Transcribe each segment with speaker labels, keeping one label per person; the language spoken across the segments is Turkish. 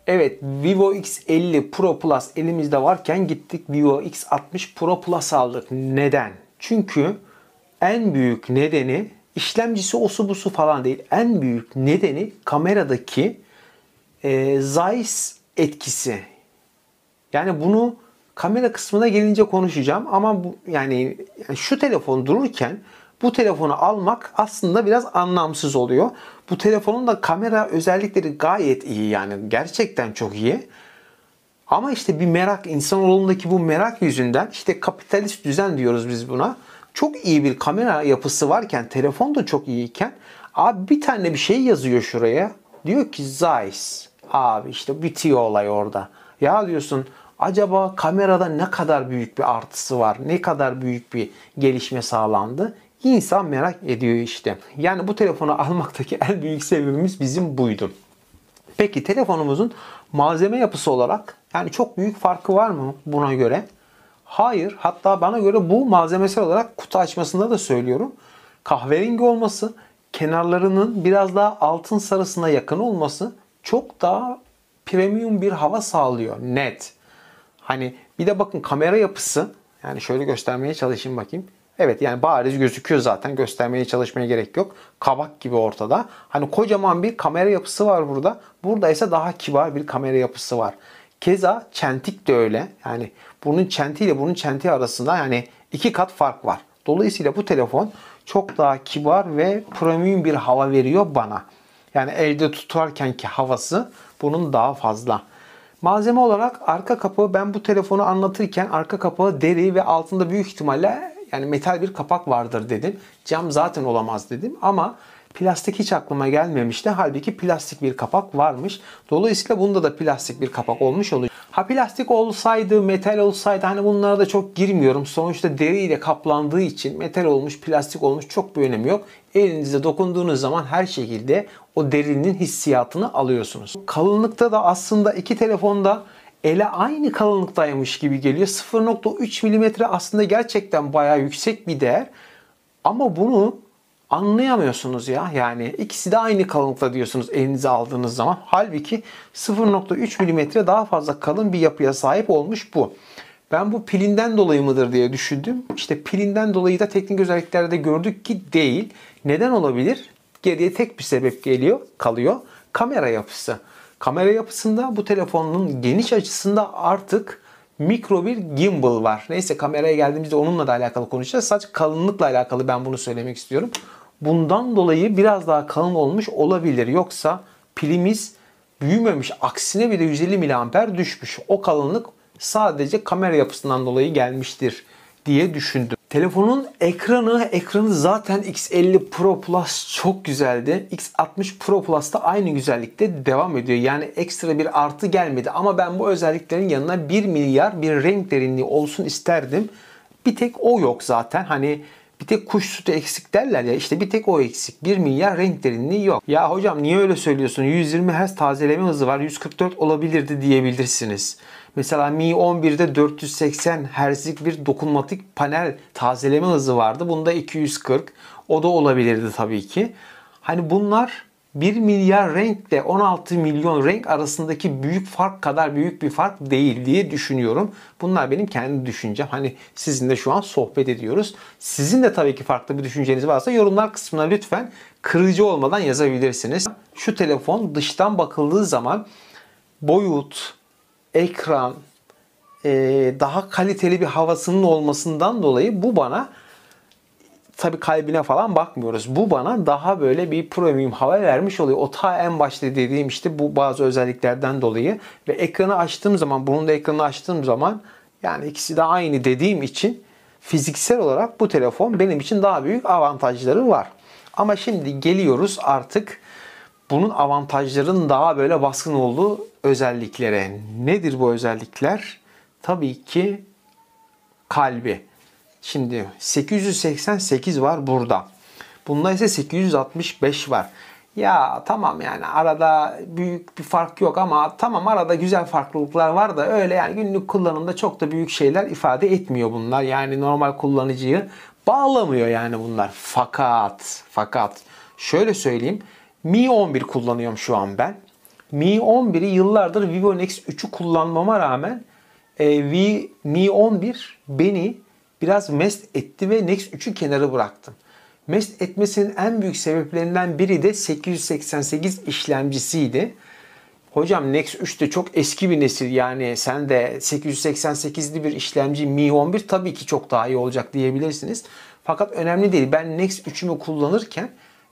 Speaker 1: Evet, Vivo X50 Pro Plus elimizde varken gittik Vivo X60 Pro Plus aldık. Neden? Çünkü en büyük nedeni işlemcisi osu busu falan değil. En büyük nedeni kameradaki Zeiss etkisi. Yani bunu kamera kısmına gelince konuşacağım ama yani şu telefon dururken bu telefonu almak aslında biraz anlamsız oluyor. Bu telefonun da kamera özellikleri gayet iyi, yani gerçekten çok iyi. Ama işte bir merak, insanoğlundaki bu merak yüzünden, işte kapitalist düzen diyoruz biz buna. Çok iyi bir kamera yapısı varken, telefon da çok iyiyken, abi bir tane bir şey yazıyor şuraya. Diyor ki Zeiss. Abi işte bitiyor olay orada. Ya diyorsun, acaba kamerada ne kadar büyük bir artısı var? Ne kadar büyük bir gelişme sağlandı? İnsan merak ediyor işte. Yani bu telefonu almaktaki en büyük sebebimiz bizim buydu. Peki telefonumuzun malzeme yapısı olarak yani çok büyük farkı var mı buna göre? Hayır. Hatta bana göre bu malzemesel olarak kutu açmasında da söylüyorum. Kahverengi olması, kenarlarının biraz daha altın sarısına yakın olması çok daha premium bir hava sağlıyor. Net. Hani bir de bakın kamera yapısı. Yani şöyle göstermeye çalışayım bakayım. Evet, yani bariz gözüküyor zaten. Göstermeye çalışmaya gerek yok. Kabak gibi ortada. Hani kocaman bir kamera yapısı var burada. Burada ise daha kibar bir kamera yapısı var. Keza çentik de öyle. Yani bunun çentiğiyle bunun çentiği arasında yani 2 kat fark var. Dolayısıyla bu telefon çok daha kibar ve premium bir hava veriyor bana. Yani elde tutarkenki havası bunun daha fazla. Malzeme olarak arka kapağı, ben bu telefonu anlatırken arka kapağı deri ve altında büyük ihtimalle yani metal bir kapak vardır dedim. Cam zaten olamaz dedim ama plastik hiç aklıma gelmemişti. Halbuki plastik bir kapak varmış. Dolayısıyla bunda da plastik bir kapak olmuş oluyor. Ha plastik olsaydı, metal olsaydı, hani bunlara da çok girmiyorum. Sonuçta deriyle kaplandığı için metal olmuş, plastik olmuş çok bir önemi yok. Elinize dokunduğunuz zaman her şekilde o derinin hissiyatını alıyorsunuz. Kalınlıkta da aslında iki telefonda ele aynı kalınlıktaymış gibi geliyor. 0.3 mm aslında gerçekten bayağı yüksek bir değer. Ama bunu anlayamıyorsunuz ya. Yani ikisi de aynı kalınlıkta diyorsunuz elinize aldığınız zaman. Halbuki 0.3 mm daha fazla kalın bir yapıya sahip olmuş bu. Ben bu pilinden dolayı mıdır diye düşündüm. İşte pilinden dolayı da teknik özelliklerde gördük ki değil. Neden olabilir? Geriye tek bir sebep kalıyor. Kamera yapısı. Kamera yapısında bu telefonun geniş açısında artık mikro bir gimbal var. Neyse, kameraya geldiğimizde onunla da alakalı konuşacağız. Sadece kalınlıkla alakalı ben bunu söylemek istiyorum. Bundan dolayı biraz daha kalın olmuş olabilir. Yoksa pilimiz büyümemiş. Aksine bir de 150 mAh düşmüş. O kalınlık sadece kamera yapısından dolayı gelmiştir diye düşündüm. Telefonun ekranı zaten X50 Pro Plus çok güzeldi. X60 Pro Plus da aynı güzellikte devam ediyor. Yani ekstra bir artı gelmedi ama ben bu özelliklerin yanına 1 milyar bir renk derinliği olsun isterdim. Bir tek o yok zaten. Hani bir tek kuş sütü eksik derler ya, işte bir tek o eksik. 1 milyar renk derinliği yok. Ya hocam niye öyle söylüyorsun? 120 Hz tazeleme hızı var. 144 olabilirdi diyebilirsiniz. Mesela Mi 11'de 480 Hz'lik bir dokunmatik panel tazeleme hızı vardı. Bunda 240. O da olabilirdi tabii ki. Hani bunlar 1 milyar renkle 16 milyon renk arasındaki büyük fark kadar büyük bir fark değil diye düşünüyorum. Bunlar benim kendi düşüncem. Hani sizinle şu an sohbet ediyoruz. Sizin de tabii ki farklı bir düşünceniz varsa yorumlar kısmına lütfen kırıcı olmadan yazabilirsiniz. Şu telefon dıştan bakıldığı zaman boyut, ekran, daha kaliteli bir havasının olmasından dolayı bu bana, tabii kalbine falan bakmıyoruz, bu bana daha böyle bir premium hava vermiş oluyor. O ta en başta dediğim işte bu bazı özelliklerden dolayı ve ekranı açtığım zaman, bunun da ekranı açtığım zaman yani ikisi de aynı dediğim için fiziksel olarak bu telefon benim için daha büyük avantajları var. Ama şimdi geliyoruz artık bunun avantajların daha böyle baskın olduğu özelliklere. Nedir bu özellikler? Tabii ki kalbi. Şimdi 888 var burada. Bunda ise 865 var. Ya tamam, yani arada büyük bir fark yok ama tamam, arada güzel farklılıklar var da öyle yani günlük kullanımda çok da büyük şeyler ifade etmiyor bunlar. Yani normal kullanıcıyı bağlamıyor yani bunlar. Fakat şöyle söyleyeyim. Mi 11 kullanıyorum şu an ben. Mi 11'i yıllardır Vivo Nex 3'ü kullanmama rağmen Mi 11 beni biraz mest etti ve Nex 3'ü kenara bıraktım. Mest etmesinin en büyük sebeplerinden biri de 888 işlemcisiydi. Hocam Nex 3 de çok eski bir nesil, yani sen de 888'li bir işlemci Mi 11 tabii ki çok daha iyi olacak diyebilirsiniz. Fakat önemli değil. Ben Nex 3'ümü kullanırken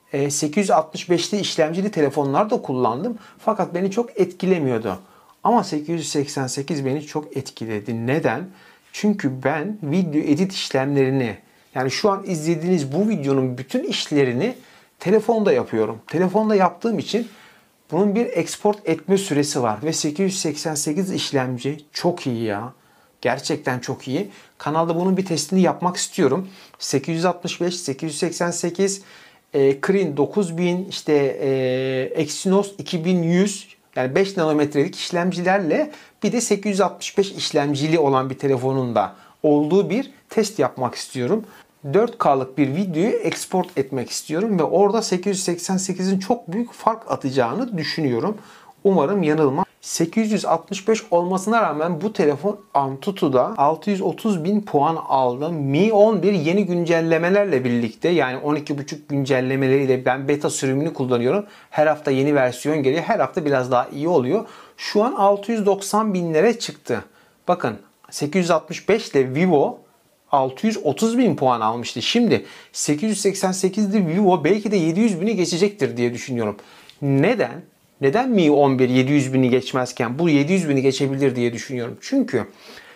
Speaker 1: 865'li işlemcili telefonlar da kullandım. Fakat beni çok etkilemiyordu. Ama 888 beni çok etkiledi. Neden? Çünkü ben video edit işlemlerini, yani şu an izlediğiniz bu videonun bütün işlerini telefonda yapıyorum. Telefonda yaptığım için bunun bir export etme süresi var ve 888 işlemci çok iyi ya. Gerçekten çok iyi. Kanalda bunun bir testini yapmak istiyorum. 865, 888, Kirin 9000, işte Exynos 2100, yani 5 nanometrelik işlemcilerle bir de 865 işlemcili olan bir telefonun da olduğu bir test yapmak istiyorum. 4K'lık bir videoyu export etmek istiyorum ve orada 888'in çok büyük fark atacağını düşünüyorum. Umarım yanılmam. 865 olmasına rağmen bu telefon Antutu'da 630.000 puan aldı. Mi 11 yeni güncellemelerle birlikte, yani 12.5 güncellemeleriyle, ben beta sürümünü kullanıyorum. Her hafta yeni versiyon geliyor. Her hafta biraz daha iyi oluyor. Şu an 690.000'lere çıktı. Bakın 865 ile Vivo 630.000 puan almıştı. Şimdi 888'de Vivo belki de 700.000'i geçecektir diye düşünüyorum. Neden? Neden Mi 11 700.000'i geçmezken bu 700.000'i geçebilir diye düşünüyorum. Çünkü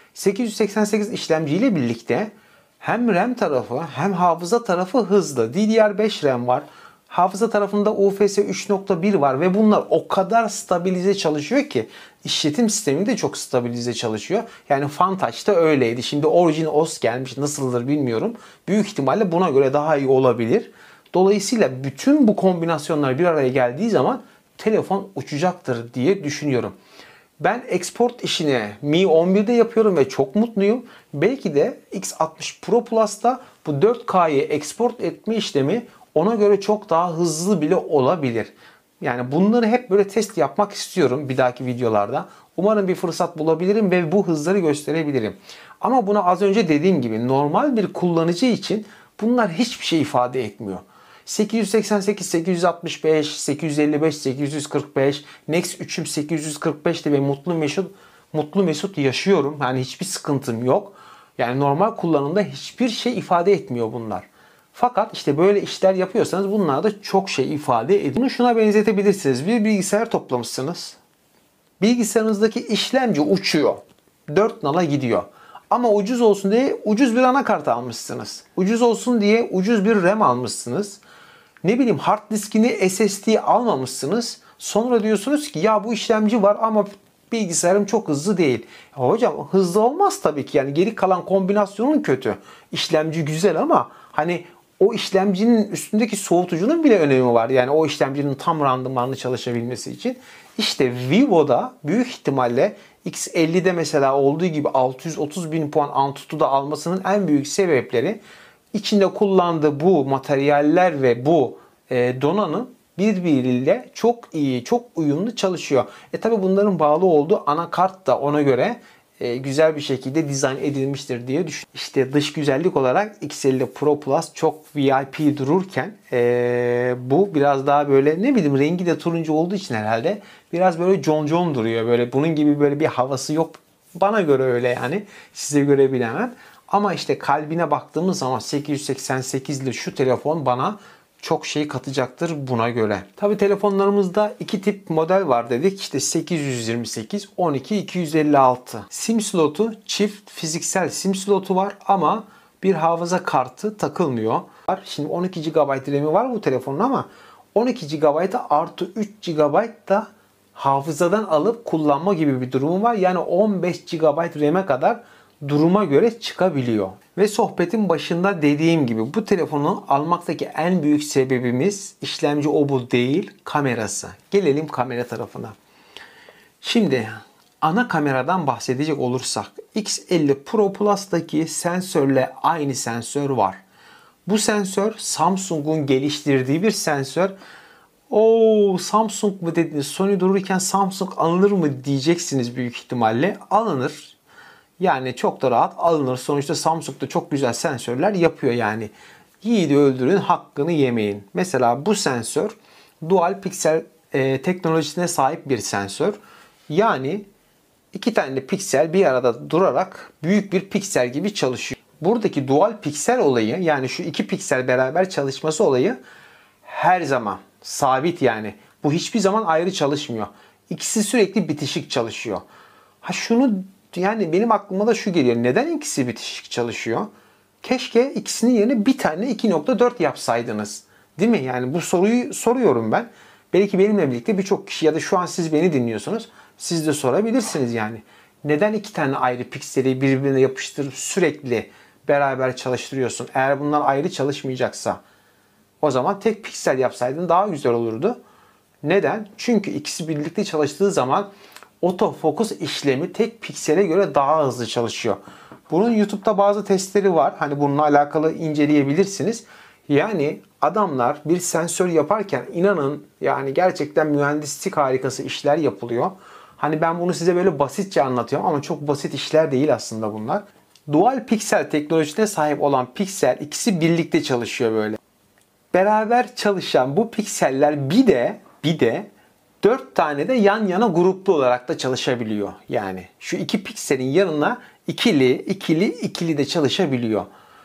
Speaker 1: 888 işlemciyle birlikte hem RAM tarafı hem hafıza tarafı hızlı. DDR5 RAM var. Hafıza tarafında UFS 3.1 var ve bunlar o kadar stabilize çalışıyor ki işletim sistemi de çok stabilize çalışıyor. Yani Fantouch da öyleydi. Şimdi Origin OS gelmiş, nasıldır bilmiyorum. Büyük ihtimalle buna göre daha iyi olabilir. Dolayısıyla bütün bu kombinasyonlar bir araya geldiği zaman telefon uçacaktır diye düşünüyorum. Ben export işini Mi 11'de yapıyorum ve çok mutluyum. Belki de X60 Pro Plus'ta bu 4K'yı export etme işlemi ona göre çok daha hızlı bile olabilir. Yani bunları hep böyle test yapmak istiyorum bir dahaki videolarda. Umarım bir fırsat bulabilirim ve bu hızları gösterebilirim. Ama buna az önce dediğim gibi normal bir kullanıcı için bunlar hiçbir şey ifade etmiyor. 888, 865, 855, 845, Nex 3'üm 845'te ve mutlu mesut yaşıyorum. Yani hiçbir sıkıntım yok. Yani normal kullanımda hiçbir şey ifade etmiyor bunlar. Fakat işte böyle işler yapıyorsanız bunlar da çok şey ifade ediyor. Bunu şuna benzetebilirsiniz. Bir bilgisayar toplamışsınız. Bilgisayarınızdaki işlemci uçuyor. 4 nala gidiyor. Ama ucuz olsun diye ucuz bir anakart almışsınız. Ucuz olsun diye ucuz bir RAM almışsınız. Ne bileyim hard diskini SSD almamışsınız. Sonra diyorsunuz ki ya bu işlemci var ama bilgisayarım çok hızlı değil. Ya hocam hızlı olmaz tabii ki. Yani geri kalan kombinasyonun kötü. İşlemci güzel ama hani o işlemcinin üstündeki soğutucunun bile önemi var. Yani o işlemcinin tam randımanlı çalışabilmesi için. İşte Vivo'da büyük ihtimalle X50'de mesela olduğu gibi 630.000 puan Antutu'da almasının en büyük sebepleri içinde kullandığı bu materyaller ve bu donanım birbiriyle çok iyi, çok uyumlu çalışıyor. Tabi bunların bağlı olduğu anakart da ona göre güzel bir şekilde dizayn edilmiştir diye düşünüyorum. İşte dış güzellik olarak X50 Pro Plus çok VIP dururken bu biraz daha böyle ne bileyim rengi de turuncu olduğu için herhalde biraz böyle concon duruyor. Böyle bunun gibi böyle bir havası yok. Bana göre öyle yani. Size göre bilemem. Ama işte kalbine baktığımız zaman 888'li şu telefon bana çok şey katacaktır buna göre. Tabi telefonlarımızda iki tip model var dedik. İşte 828, 12, 256. SIM slotu, çift fiziksel SIM slotu var ama bir hafıza kartı takılmıyor. Şimdi 12 GB RAM'i var bu telefonun ama 12 GB'a artı 3 GB da hafızadan alıp kullanma gibi bir durumu var. Yani 15 GB RAM'e kadar duruma göre çıkabiliyor. Ve sohbetin başında dediğim gibi bu telefonu almaktaki en büyük sebebimiz işlemci o bu değil, kamerası. Gelelim kamera tarafına. Şimdi ana kameradan bahsedecek olursak X50 Pro Plus'taki sensörle aynı sensör var. Bu sensör Samsung'un geliştirdiği bir sensör. O Samsung mu dediniz? Sony dururken Samsung alınır mı diyeceksiniz büyük ihtimalle. Alınır. Yani çok da rahat alınır. Sonuçta Samsung da çok güzel sensörler yapıyor yani. Yiğidi öldürün, hakkını yemeyin. Mesela bu sensör dual piksel teknolojisine sahip bir sensör. Yani iki tane piksel bir arada durarak büyük bir piksel gibi çalışıyor. Buradaki dual piksel olayı, yani şu iki piksel beraber çalışması olayı her zaman sabit yani. Bu hiçbir zaman ayrı çalışmıyor. İkisi sürekli bitişik çalışıyor. Ha şunu, yani benim aklıma da şu geliyor. Neden ikisi bitişik çalışıyor? Keşke ikisinin yerine bir tane 2.4 yapsaydınız. Değil mi? Yani bu soruyu soruyorum ben. Belki benimle birlikte birçok kişi ya da şu an siz beni dinliyorsunuz. Siz de sorabilirsiniz yani. Neden iki tane ayrı pikseli birbirine yapıştırıp sürekli beraber çalıştırıyorsun? Eğer bunlar ayrı çalışmayacaksa o zaman tek piksel yapsaydın daha güzel olurdu. Neden? Çünkü ikisi birlikte çalıştığı zaman otofokus işlemi tek piksele göre daha hızlı çalışıyor. Bunun YouTube'da bazı testleri var. Hani bununla alakalı inceleyebilirsiniz. Yani adamlar bir sensör yaparken inanın yani gerçekten mühendislik harikası işler yapılıyor. Hani ben bunu size böyle basitçe anlatıyorum ama çok basit işler değil aslında bunlar. Dual piksel teknolojisine sahip olan piksel ikisi birlikte çalışıyor böyle. Beraber çalışan bu pikseller bir de 4 tane de yan yana gruplu olarak da çalışabiliyor. Yani şu iki pikselin yanına ikili de çalışabiliyor.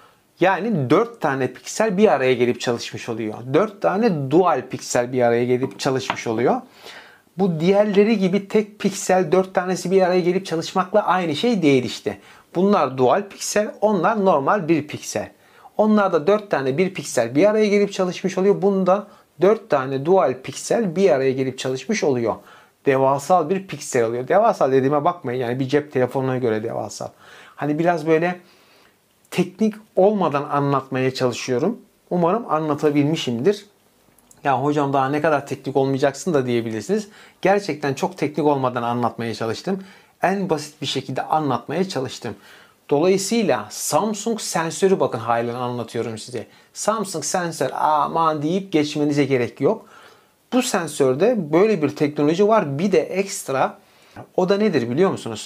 Speaker 1: Yani 4 tane piksel bir araya gelip çalışmış oluyor. 4 tane dual piksel bir araya gelip çalışmış oluyor. Bu diğerleri gibi tek piksel 4 tanesi bir araya gelip çalışmakla aynı şey değil işte. Bunlar dual piksel, onlar normal bir piksel. Onlarda 4 tane bir piksel bir araya gelip çalışmış oluyor. Bunda 4 tane dual piksel bir araya gelip çalışmış oluyor. Devasal bir piksel oluyor. Devasal dediğime bakmayın yani bir cep telefonuna göre devasal. Hani biraz böyle teknik olmadan anlatmaya çalışıyorum. Umarım anlatabilmişimdir. Ya hocam daha ne kadar teknik olmayacaksın da diyebilirsiniz. Gerçekten çok teknik olmadan anlatmaya çalıştım. En basit bir şekilde anlatmaya çalıştım. Dolayısıyla Samsung sensörü bakın halen anlatıyorum size. Samsung sensör aman deyip geçmenize gerek yok. Bu sensörde böyle bir teknoloji var. Bir de ekstra o da nedir biliyor musunuz?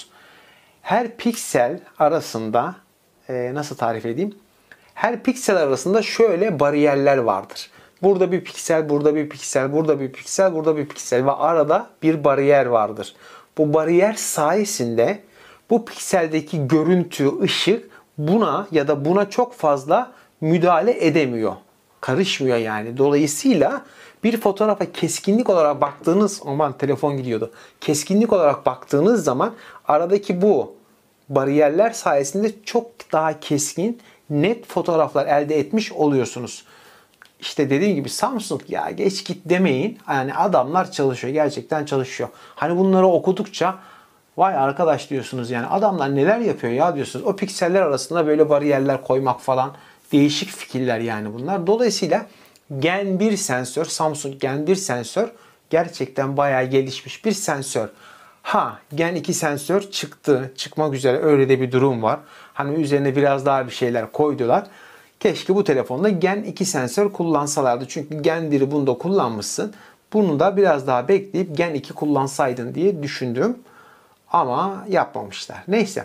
Speaker 1: Her piksel arasında nasıl tarif edeyim? Her piksel arasında şöyle bariyerler vardır. Burada bir piksel, burada bir piksel, burada bir piksel, burada bir piksel ve arada bir bariyer vardır. Bu bariyer sayesinde bu pikseldeki görüntü, ışık buna ya da buna çok fazla müdahale edemiyor. Karışmıyor yani. Dolayısıyla bir fotoğrafa keskinlik olarak baktığınız, aman telefon gidiyordu. Keskinlik olarak baktığınız zaman aradaki bu bariyerler sayesinde çok daha keskin, net fotoğraflar elde etmiş oluyorsunuz. İşte dediğim gibi Samsung ya geç git demeyin. Yani adamlar çalışıyor. Gerçekten çalışıyor. Hani bunları okudukça vay arkadaş diyorsunuz yani adamlar neler yapıyor ya diyorsunuz. O pikseller arasında böyle bariyerler koymak falan değişik fikirler yani bunlar. Dolayısıyla Gen 1 sensör, Samsung Gen 1 sensör gerçekten bayağı gelişmiş bir sensör. Ha Gen 2 sensör çıktı. Çıkmak üzere öyle de bir durum var. Hani üzerine biraz daha bir şeyler koydular. Keşke bu telefonda Gen 2 sensör kullansalardı. Çünkü Gen 1'i bunda kullanmışsın. Bunu da biraz daha bekleyip Gen 2 kullansaydın diye düşündüm. Ama yapmamışlar. Neyse.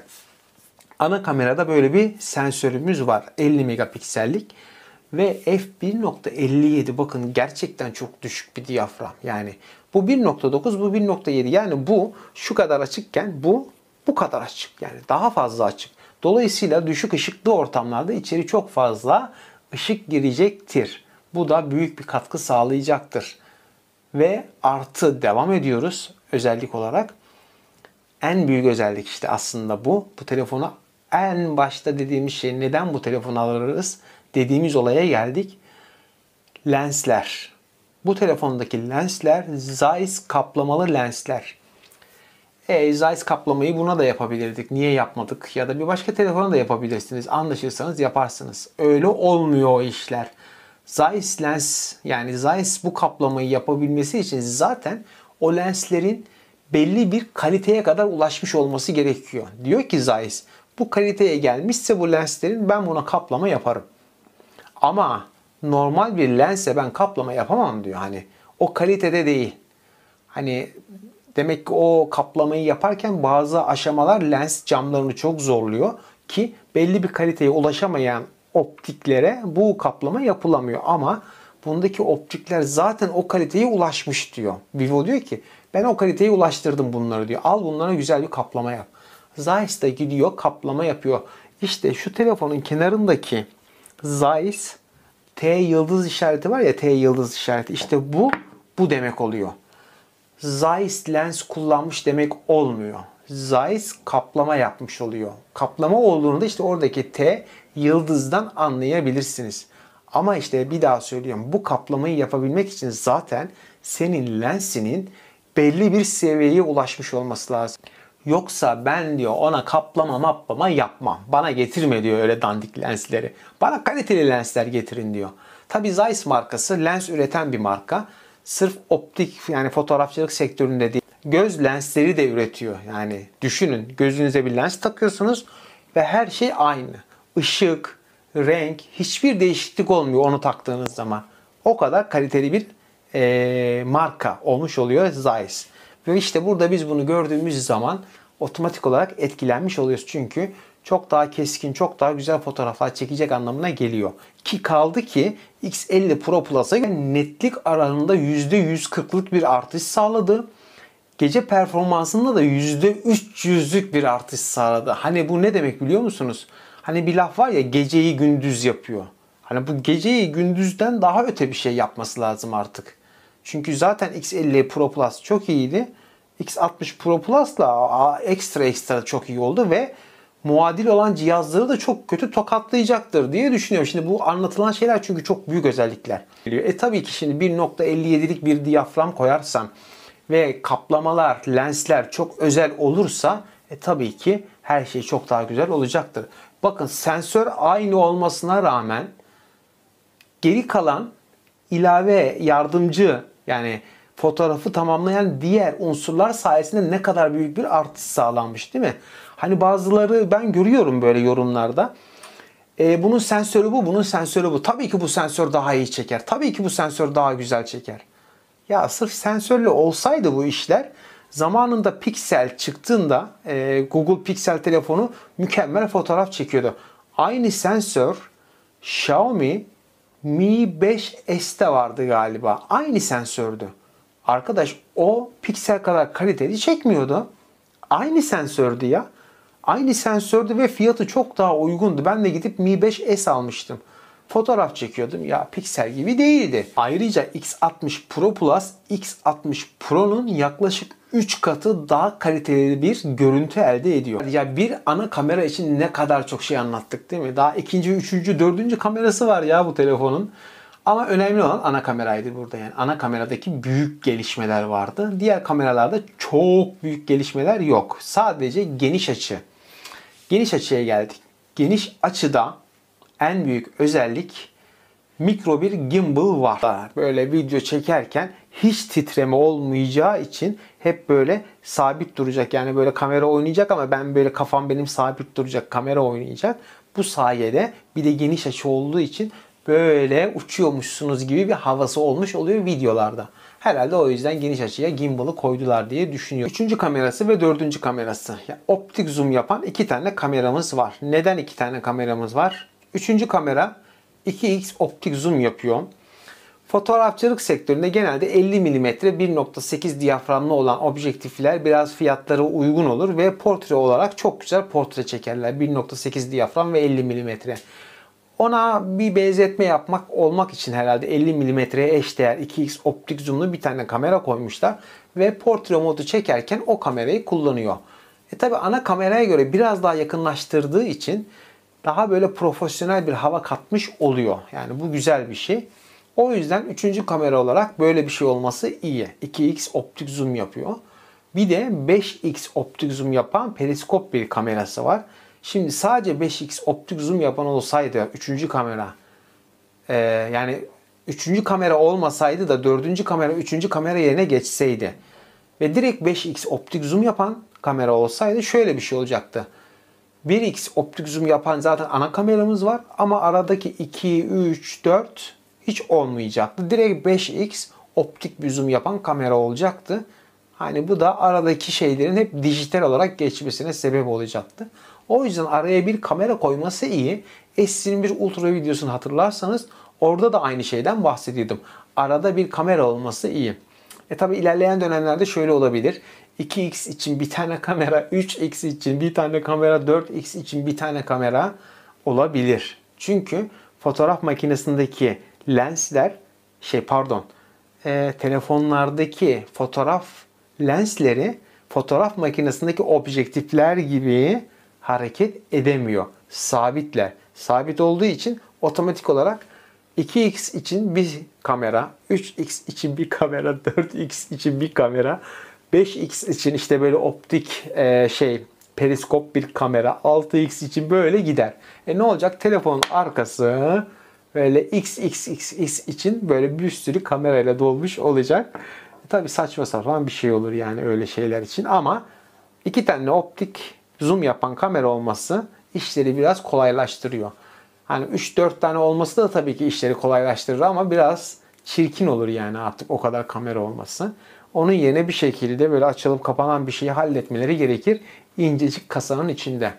Speaker 1: Ana kamerada böyle bir sensörümüz var. 50 megapiksellik. Ve f1.57 bakın gerçekten çok düşük bir diyafram. Yani bu 1.9 bu 1.7 yani bu şu kadar açıkken bu kadar açık. Yani daha fazla açık. Dolayısıyla düşük ışıklı ortamlarda içeri çok fazla ışık girecektir. Bu da büyük bir katkı sağlayacaktır. Ve artı devam ediyoruz özellik olarak. En büyük özellik işte aslında bu. Bu telefona en başta dediğimiz şey neden bu telefonu alırız dediğimiz olaya geldik. Lensler. Bu telefondaki lensler Zeiss kaplamalı lensler. Zeiss kaplamayı buna da yapabilirdik. Niye yapmadık? Ya da bir başka telefona da yapabilirsiniz. Anlaşırsanız yaparsınız. Öyle olmuyor o işler. Zeiss lens yani Zeiss bu kaplamayı yapabilmesi için zaten o lenslerin belli bir kaliteye kadar ulaşmış olması gerekiyor. Diyor ki Zeiss bu kaliteye gelmişse bu lenslerin ben buna kaplama yaparım. Ama normal bir lense ben kaplama yapamam diyor. Hani o kalitede değil. Hani demek ki o kaplamayı yaparken bazı aşamalar lens camlarını çok zorluyor ki belli bir kaliteye ulaşamayan optiklere bu kaplama yapılamıyor. Ama bundaki optikler zaten o kaliteye ulaşmış diyor. Vivo diyor ki ben o kaliteye ulaştırdım bunları diyor. Al bunlara güzel bir kaplama yap. Zeiss de gidiyor kaplama yapıyor. İşte şu telefonun kenarındaki Zeiss T yıldız işareti var ya, T yıldız işareti. İşte bu demek oluyor. Zeiss lens kullanmış demek olmuyor. Zeiss kaplama yapmış oluyor. Kaplama olduğunu da işte oradaki T yıldızdan anlayabilirsiniz. Ama işte bir daha söylüyorum. Bu kaplamayı yapabilmek için zaten senin lensinin belli bir seviyeye ulaşmış olması lazım. Yoksa ben diyor ona kaplama yapmam. Bana getirme diyor öyle dandik lensleri. Bana kaliteli lensler getirin diyor. Tabi Zeiss markası lens üreten bir marka. Sırf optik yani fotoğrafçılık sektöründe değil. Göz lensleri de üretiyor. Yani düşünün, gözünüze bir lens takıyorsunuz ve her şey aynı. Işık, renk, hiçbir değişiklik olmuyor onu taktığınız zaman. O kadar kaliteli bir marka olmuş oluyor Zeiss. Ve işte burada biz bunu gördüğümüz zaman otomatik olarak etkilenmiş oluyoruz. Çünkü çok daha keskin, çok daha güzel fotoğraflar çekecek anlamına geliyor. Ki kaldı ki X50 Pro Plus'a netlik aralığında %140'lık bir artış sağladı. Gece performansında da %300'lük bir artış sağladı. Hani bu ne demek biliyor musunuz? Hani bir laf var ya, geceyi gündüz yapıyor. Hani bu geceyi gündüzden daha öte bir şey yapması lazım artık. Çünkü zaten X50 Pro Plus çok iyiydi. X60 Pro Plus'la ekstra çok iyi oldu ve muadil olan cihazları da çok kötü tokatlayacaktır diye düşünüyorum. Şimdi bu anlatılan şeyler çünkü çok büyük özellikler. Tabii ki şimdi 1.57'lik bir diyafram koyarsam ve kaplamalar, lensler çok özel olursa tabii ki her şey çok daha güzel olacaktır. Bakın sensör aynı olmasına rağmen geri kalan ilave yardımcı yani fotoğrafı tamamlayan diğer unsurlar sayesinde ne kadar büyük bir artış sağlanmış değil mi? Hani bazıları ben görüyorum böyle yorumlarda. Bunun sensörü bu, bunun sensörü bu. Tabii ki bu sensör daha iyi çeker. Tabii ki bu sensör daha güzel çeker. Ya sırf sensörle olsaydı bu işler zamanında Pixel çıktığında Google Pixel telefonu mükemmel fotoğraf çekiyordu. Aynı sensör Xiaomi Mi 5S'te vardı galiba. Aynı sensördü. Arkadaş o Pixel kadar kaliteli çekmiyordu. Aynı sensördü ya. Aynı sensördü ve fiyatı çok daha uygundu. Ben de gidip Mi 5S almıştım. Fotoğraf çekiyordum. Ya Pixel gibi değildi. Ayrıca X60 Pro Plus X60 Pro'nun yaklaşık 3 katı daha kaliteli bir görüntü elde ediyor. Ya bir ana kamera için ne kadar çok şey anlattık değil mi? Daha ikinci, üçüncü, dördüncü kamerası var ya bu telefonun. Ama önemli olan ana kameraydı burada yani. Ana kameradaki büyük gelişmeler vardı. Diğer kameralarda çok büyük gelişmeler yok. Sadece geniş açı. Geniş açıya geldik. Geniş açıda en büyük özellik mikro bir gimbal var. Böyle video çekerken hiç titreme olmayacağı için hep böyle sabit duracak. Yani böyle kamera oynayacak ama ben böyle kafam benim sabit duracak. Kamera oynayacak. Bu sayede bir de geniş açı olduğu için böyle uçuyormuşsunuz gibi bir havası olmuş oluyor videolarda. Herhalde o yüzden geniş açıya gimbal'ı koydular diye düşünüyorum. Üçüncü kamerası ve dördüncü kamerası. Yani optik zoom yapan iki tane kameramız var. Neden iki tane kameramız var? Üçüncü kamera 2x optik zoom yapıyor. Fotoğrafçılık sektöründe genelde 50 mm 1.8 diyaframlı olan objektifler biraz fiyatları uygun olur ve portre olarak çok güzel portre çekerler. 1.8 diyafram ve 50 mm. Ona bir benzetme yapmak olmak için herhalde 50 mm'ye eşdeğer 2x optik zoomlu bir tane kamera koymuşlar ve portre modu çekerken o kamerayı kullanıyor. Tabi ana kameraya göre biraz daha yakınlaştırdığı için daha böyle profesyonel bir hava katmış oluyor. Yani bu güzel bir şey. O yüzden üçüncü kamera olarak böyle bir şey olması iyi. 2x optik zoom yapıyor. Bir de 5x optik zoom yapan periskop bir kamerası var. Şimdi sadece 5x optik zoom yapan olsaydı üçüncü kamera yani üçüncü kamera olmasaydı da dördüncü kamera üçüncü kamera yerine geçseydi ve direkt 5x optik zoom yapan kamera olsaydı şöyle bir şey olacaktı. 1x optik zoom yapan zaten ana kameramız var ama aradaki 2, 3, 4 hiç olmayacaktı. Direkt 5x optik bir zoom yapan kamera olacaktı. Hani bu da aradaki şeylerin hep dijital olarak geçmesine sebep olacaktı. O yüzden araya bir kamera koyması iyi. S21 Ultra videosunu hatırlarsanız orada da aynı şeyden bahsediyordum. Arada bir kamera olması iyi. Tabi ilerleyen dönemlerde şöyle olabilir. 2x için bir tane kamera, 3x için bir tane kamera, 4x için bir tane kamera olabilir. Çünkü fotoğraf makinesindeki lensler, telefonlardaki fotoğraf lensleri fotoğraf makinesindeki objektifler gibi hareket edemiyor. Sabitler. Sabit olduğu için otomatik olarak 2x için bir kamera, 3x için bir kamera, 4x için bir kamera, 5x için işte böyle optik periskop bir kamera, 6x için böyle gider. Ne olacak? Telefonun arkası böyle XXXX için böyle bir sürü kamerayla dolmuş olacak. Tabii saçma sapan bir şey olur yani öyle şeyler için, ama iki tane optik zoom yapan kamera olması işleri biraz kolaylaştırıyor. Hani 3-4 tane olması da tabii ki işleri kolaylaştırır ama biraz çirkin olur yani artık o kadar kamera olması. Onun yerine bir şekilde böyle açılıp kapanan bir şeyi halletmeleri gerekir incecik kasanın içinde.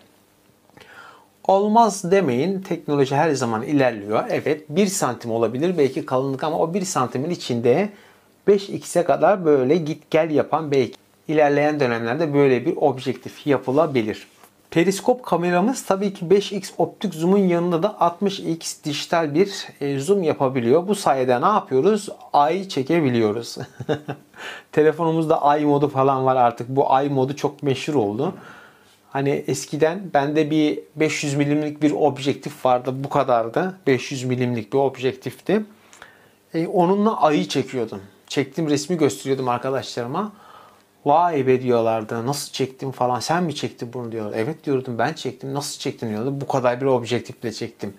Speaker 1: Olmaz demeyin. Teknoloji her zaman ilerliyor. Evet 1 santim olabilir belki kalınlık, ama o 1 santimin içinde 5x'e kadar böyle git gel yapan, belki ilerleyen dönemlerde böyle bir objektif yapılabilir. Periskop kameramız tabii ki 5x optik zoom'un yanında da 60x dijital bir zoom yapabiliyor. Bu sayede ne yapıyoruz? Ay çekebiliyoruz. Telefonumuzda ay modu falan var artık. Bu ay modu çok meşhur oldu. Hani eskiden bende bir 500 milimlik bir objektif vardı. Bu kadardı. 500 milimlik bir objektifti. Onunla ayı çekiyordum. Çektiğim resmi gösteriyordum arkadaşlarıma. Vay be diyorlardı. Nasıl çektim falan. Sen mi çektin bunu diyorlar. Evet diyordum, ben çektim. Nasıl çektin diyorlardı. Bu kadar bir objektifle çektim.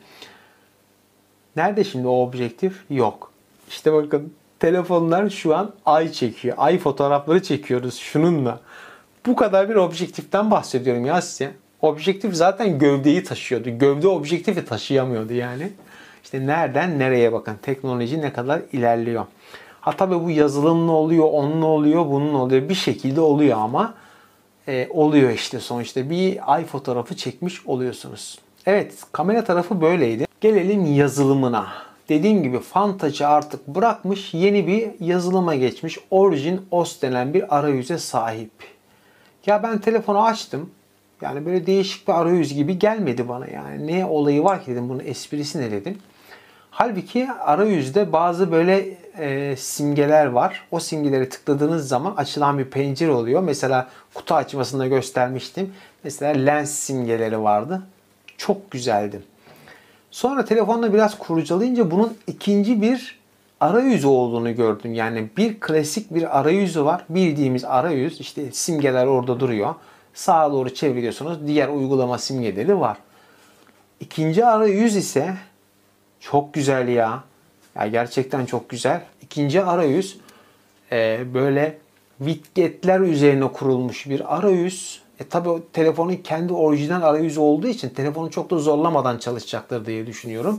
Speaker 1: Nerede şimdi o objektif? Yok. İşte bakın telefonlar şu an ay çekiyor. Ay fotoğrafları çekiyoruz şununla. Bu kadar bir objektiften bahsediyorum ya size. Objektif zaten gövdeyi taşıyordu. Gövde objektifi taşıyamıyordu yani. İşte nereden nereye bakın. Teknoloji ne kadar ilerliyor. Ha tabii bu yazılımla oluyor, onunla oluyor, bununla oluyor. Bir şekilde oluyor ama oluyor işte sonuçta. Bir ay fotoğrafı çekmiş oluyorsunuz. Evet, kamera tarafı böyleydi. Gelelim yazılımına. Dediğim gibi Fantaç'ı artık bırakmış, yeni bir yazılıma geçmiş. Origin OS denen bir arayüze sahip. Ya ben telefonu açtım. Yani böyle değişik bir arayüz gibi gelmedi bana yani. Ne olayı var ki dedim, bunun esprisi ne dedim. Halbuki arayüzde bazı böyle simgeler var. O simgeleri tıkladığınız zaman açılan bir pencere oluyor. Mesela kutu açmasında göstermiştim. Mesela lens simgeleri vardı. Çok güzeldi. Sonra telefonla biraz kurcalayınca bunun ikinci bir arayüzü olduğunu gördüm. Yani bir klasik bir arayüzü var. Bildiğimiz arayüz, işte simgeler orada duruyor. Sağa doğru çeviriyorsunuz. Diğer uygulama simgeleri var. İkinci arayüz ise çok güzel ya. Ya gerçekten çok güzel. İkinci arayüz böyle widgetler üzerine kurulmuş bir arayüz. Tabii o telefonun kendi orijinal arayüzü olduğu için telefonu çok da zorlamadan çalışacaktır diye düşünüyorum.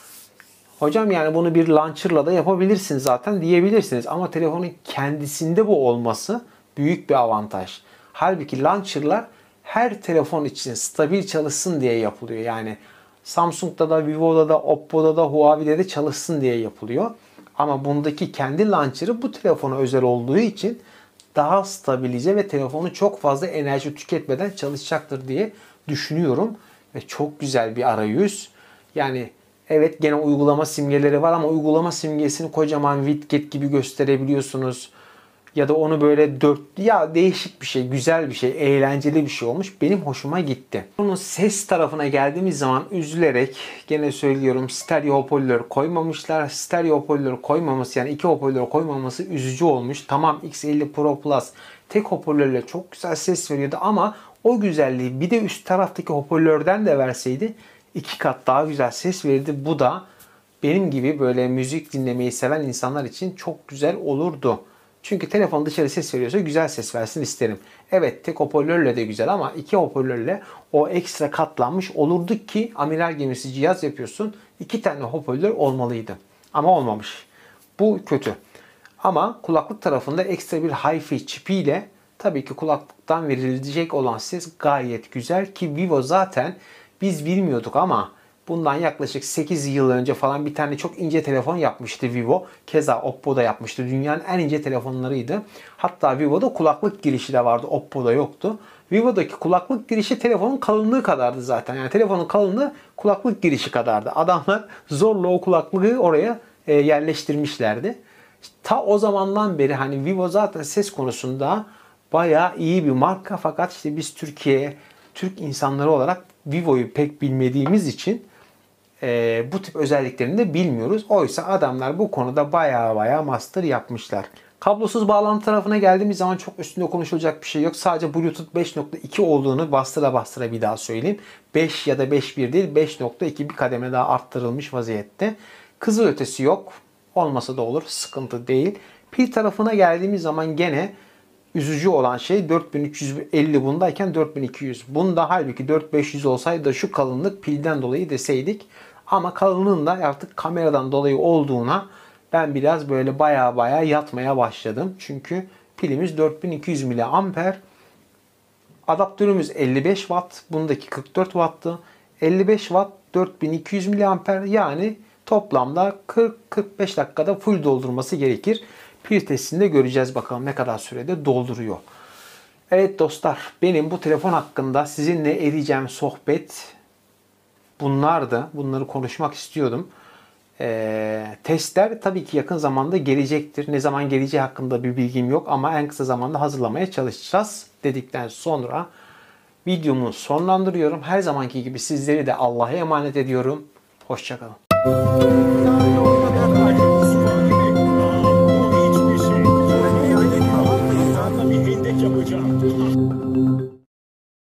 Speaker 1: Hocam yani bunu bir launcher'la da yapabilirsiniz zaten diyebilirsiniz. Ama telefonun kendisinde bu olması büyük bir avantaj. Halbuki launcher'lar her telefon için stabil çalışsın diye yapılıyor. Yani Samsung'da da, Vivo'da da, Oppo'da da, Huawei'de de çalışsın diye yapılıyor. Ama bundaki kendi launcher'ı bu telefona özel olduğu için daha stabilize ve telefonu çok fazla enerji tüketmeden çalışacaktır diye düşünüyorum. Ve çok güzel bir arayüz. Yani evet gene uygulama simgeleri var ama uygulama simgesini kocaman widget gibi gösterebiliyorsunuz. Ya da onu böyle değişik bir şey, güzel bir şey, eğlenceli bir şey olmuş. Benim hoşuma gitti. Bunun ses tarafına geldiğimiz zaman üzülerek gene söylüyorum, stereo hoparlör koymamışlar. Stereo hoparlör koymaması, yani iki hoparlör koymaması üzücü olmuş. Tamam, X50 Pro Plus tek hoparlörle çok güzel ses veriyordu ama o güzelliği bir de üst taraftaki hoparlörden de verseydi 2 kat daha güzel ses verirdi. Bu da benim gibi böyle müzik dinlemeyi seven insanlar için çok güzel olurdu. Çünkü telefon dışarı ses veriyorsa güzel ses versin isterim. Evet tek hoparlörle de güzel ama iki hoparlörle o ekstra katlanmış olurdu ki amiral gemisi cihaz yapıyorsun. 2 tane hoparlör olmalıydı. Ama olmamış. Bu kötü. Ama kulaklık tarafında ekstra bir Hi-Fi çipiyle tabii ki kulaklıktan verilecek olan ses gayet güzel ki Vivo zaten biz bilmiyorduk ama bundan yaklaşık 8 yıl önce falan bir tane çok ince telefon yapmıştı Vivo. Keza Oppo da yapmıştı. Dünyanın en ince telefonlarıydı. Hatta Vivo'da kulaklık girişi de vardı. Oppo'da yoktu. Vivo'daki kulaklık girişi telefonun kalınlığı kadardı zaten. Yani telefonun kalınlığı kulaklık girişi kadardı. Adamlar zorla o kulaklığı oraya yerleştirmişlerdi. Ta o zamandan beri hani Vivo zaten ses konusunda bayağı iyi bir marka, fakat işte biz Türk insanları olarak Vivo'yu pek bilmediğimiz için bu tip özelliklerini de bilmiyoruz. Oysa adamlar bu konuda bayağı master yapmışlar. Kablosuz bağlantı tarafına geldiğimiz zaman çok üstünde konuşulacak bir şey yok. Sadece Bluetooth 5.2 olduğunu bastıra bir daha söyleyeyim. 5 ya da 5.1 değil, 5.2 bir kademe daha arttırılmış vaziyette. Kızılötesi yok. Olmasa da olur. Sıkıntı değil. Pil tarafına geldiğimiz zaman gene üzücü olan şey 4350 bundayken 4200. Bunda halbuki 4500 olsaydı da şu kalınlık pilden dolayı deseydik. Ama kalınlığın da artık kameradan dolayı olduğuna ben biraz böyle bayağı yatmaya başladım. Çünkü pilimiz 4200 mAh. Adaptörümüz 55 Watt. Bundaki 44 Watt'tı. 55 Watt 4200 mAh, yani toplamda 40-45 dakikada full doldurması gerekir. Pil testinde göreceğiz bakalım ne kadar sürede dolduruyor. Evet dostlar, benim bu telefon hakkında sizinle edeceğim sohbet bunlardı. Bunları konuşmak istiyordum. Testler tabii ki yakın zamanda gelecektir. Ne zaman geleceği hakkında bir bilgim yok ama en kısa zamanda hazırlamaya çalışacağız dedikten sonra videomu sonlandırıyorum. Her zamanki gibi sizleri de Allah'a emanet ediyorum. Hoşça kalın.
Speaker 2: Hiçbir şey. Bir hendek yapacağım.